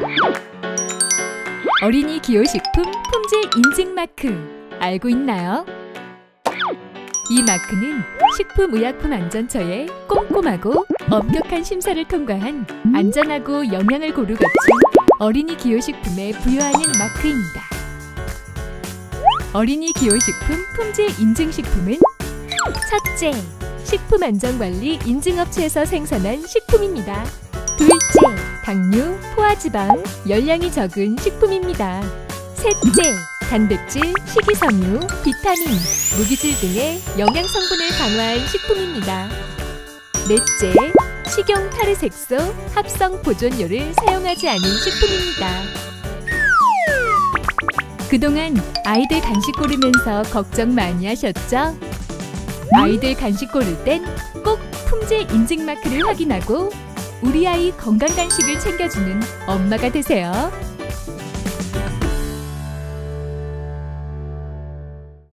어린이 기호식품 품질 인증 마크 알고 있나요? 이 마크는 식품의약품안전처의 꼼꼼하고 엄격한 심사를 통과한 안전하고 영양을 고루 갖춘 어린이 기호식품에 부여하는 마크입니다. 어린이 기호식품 품질 인증식품은 첫째, 식품안전관리 인증업체에서 생산한 식품입니다. 둘째, 당류, 포화지방, 열량이 적은 식품입니다. 셋째, 단백질, 식이섬유, 비타민, 무기질 등의 영양성분을 강화한 식품입니다. 넷째, 식용 타르색소, 합성 보존료를 사용하지 않은 식품입니다. 그동안 아이들 간식 고르면서 걱정 많이 하셨죠? 아이들 간식 고를 땐 꼭 품질 인증 마크를 확인하고 우리 아이 건강 간식을 챙겨주는 엄마가 되세요.